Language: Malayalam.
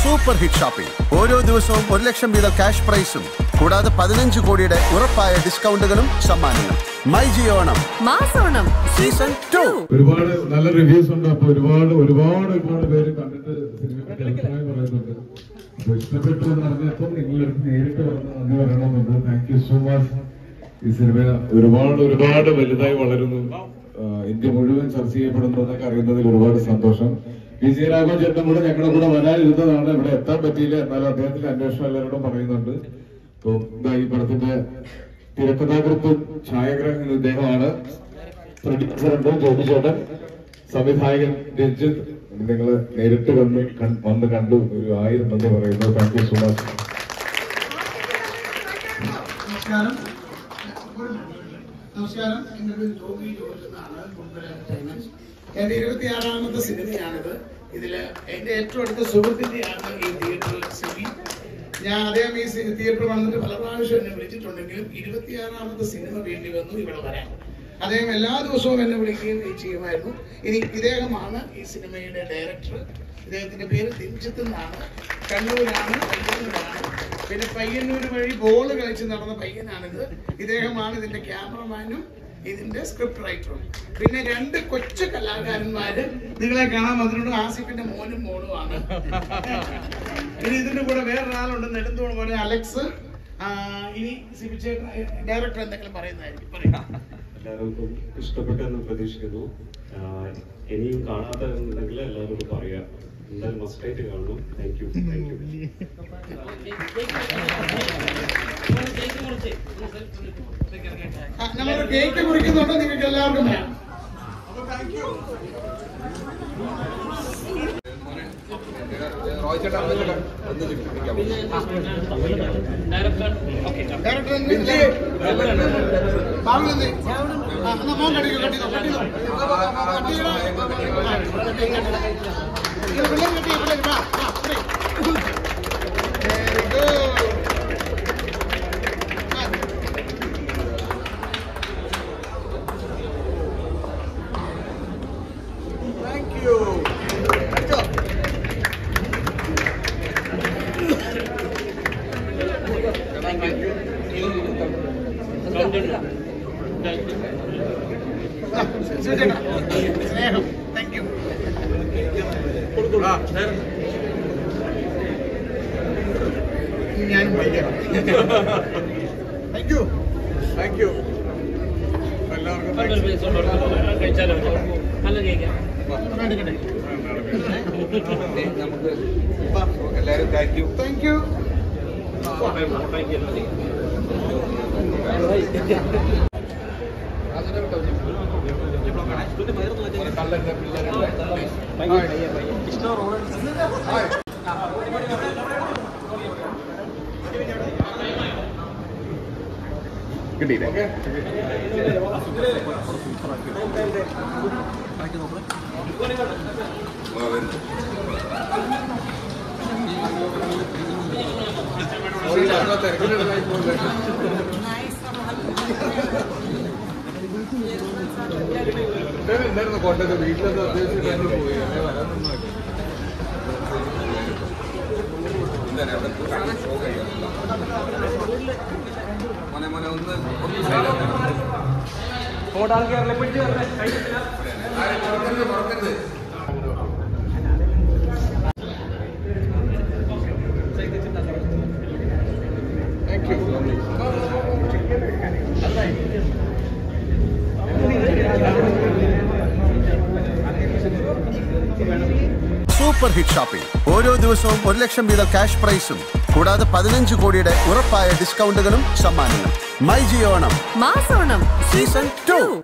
Super hit shopping. ഓരോ ദിവസവും 1 ലക്ഷം വീതം ക്യാഷ് പ്രൈസും കൂടാതെ 15 കോടിയുടെ ഉറപ്പായ ഡിസ്കൗണ്ടുകളും സമ്മാനങ്ങളും. മൈ ജിയോ ഓണം മാസോണം സീസൺ 2. ഒരുപാട് നല്ല റിവ്യൂസ് ഉണ്ട്. അപ്പൊ ഒരുപാട് പേര് കണ്ടിട്ട് സിനിമയെ അഭിപ്രായം പറയുന്നുണ്ട്. അപ്പൊ ഇഷ്ടപ്പെട്ടു എന്ന് പറഞ്ഞപ്പോൾ നിങ്ങളെടുത്ത് നേരിട്ട് വന്ന് നന്ദി പറയണമെന്നുണ്ട്. Thank you so much. ഈ സിനിമ ഒരുപാട് വലുതായി വളരുന്നു, ഇന്ത്യ മുഴുവൻ ചർച്ച ചെയ്യപ്പെടുന്നു എന്നൊക്കെ അറിയുന്നതിൽ ഒരുപാട് സന്തോഷം. വിജയരാഘവൻ ചേട്ടൻ കൂടെ ഞങ്ങളുടെ കൂടെ വരാനിരുന്നതാണ്, ഇവിടെ എത്താൻ പറ്റിയില്ല. എന്നാലും അദ്ദേഹത്തിന്റെ അന്വേഷണം എല്ലാവരോടും പറയുന്നുണ്ട്. അപ്പൊ ഈ പടത്തിന്റെ തിരക്കഥാകൃത്തും ഛായാഗ്രഹകൻ ഇദ്ദേഹമാണ്. പ്രൊഡ്യൂസറുണ്ട് ജോബി ചേട്ടൻ, സംവിധായകൻ രഞ്ജിത്ത്. നിങ്ങൾ നേരിട്ട് വന്ന് കണ്ടു, 1000 നന്ദി പറയുന്നു. Thank you so much. നമസ്കാരം. എൻ്റെ പേര് ജോബി എന്നാണ്. എന്റെ 26ാമത്തെ സിനിമയാണിത്. ഇതില് എന്റെ ഏറ്റവും അടുത്ത സുഹൃത്തിന്റെയാണ് ഈ തിയേറ്ററിൽ സിനിമ. ഞാൻ അദ്ദേഹം ഈ തിയേറ്ററിൽ വന്നിട്ട് പല പ്രാവശ്യം എന്നെ വിളിച്ചിട്ടുണ്ടെങ്കിലും 26ാമത്തെ സിനിമ വേണ്ടി വന്നു ഇവിടെ വരാൻ. അദ്ദേഹം എല്ലാ ദിവസവും എന്നെ വിളിക്കുകയും ചെയ്യുമായിരുന്നു. ഇനി ഇദ്ദേഹമാണ് ഈ സിനിമയുടെ ഡയറക്ടർ. ഇദ്ദേഹത്തിന്റെ പേര് രഞ്ജിത്ത് എന്നാണ്. കണ്ണൂരാണ്, പയ്യന്നൂരാണ്. പിന്നെ പയ്യന്നൂർ വഴി ബോൾ കളിച്ച് നടന്ന പയ്യനാണിത്. ഇദ്ദേഹമാണ് ഇതിന്റെ ക്യാമറമാനും ഇതിന്റെ സ്ക്രിപ്റ്റ് റൈറ്ററും. പിന്നെ 2 കൊച്ചു കലാകാരന്മാര് നിങ്ങളെ കാണാൻ വന്നിട്ടുണ്ട്. ആസിഫിന്റെ മോനും മോളുമാണ്. ഇനി ഇതിന്റെ കൂടെ വേറൊരാളുണ്ട്, നെടുന്തോട് പോലെ അലക്സ്. ഇനി ഡയറക്ടർ എന്തെങ്കിലും പറയുന്നതായിരിക്കും. എല്ലാവർക്കും ഇഷ്ടപ്പെട്ടെന്ന് പ്രതീക്ഷിക്കുന്നു. ഇനിയും കാണാത്തതെന്നുണ്ടെങ്കിൽ എല്ലാവരോടും പറയാം, എന്തായാലും മസ്റ്റായിട്ട് കാണണം. Thank you. നമ്മൾ കേക്ക് മുറിക്കുന്നുണ്ട്, നിങ്ങൾക്ക് എല്ലാവർക്കും വേണം. സ്നേഹം. Thank you. ഞാൻ താങ്ക് യു. താങ്ക് യു എല്ലാവർക്കും. എല്ലാവരും താങ്ക് യു. Thank U. കിട്ടിയില്ലേ? എന്തായിരുന്നു കൊണ്ടത്? വീട്ടിലൊന്നും ഉദ്ദേശിച്ചിട്ട് പോയി വരാനൊന്നും സൂപ്പർ ഹിറ്റ് ഷോപ്പിംഗ്. ഓരോ ദിവസവും 1 ലക്ഷം വീതം ക്യാഷ് പ്രൈസും കൂടാതെ 15 കോടിയുടെ ഉറപ്പായ ഡിസ്കൗണ്ടുകളും സമ്മാനങ്ങളും. മൈ ജിയോ ഓണം മാസോണം സീസൺ 2.